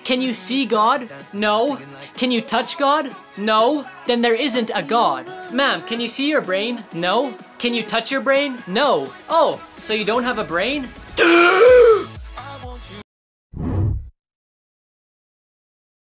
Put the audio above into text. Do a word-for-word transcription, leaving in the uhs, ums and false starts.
Can you see God? No. Can you touch God? No. Then there isn't a God. Ma'am, can you see your brain? No. Can you touch your brain? No. Oh, so you don't have a brain?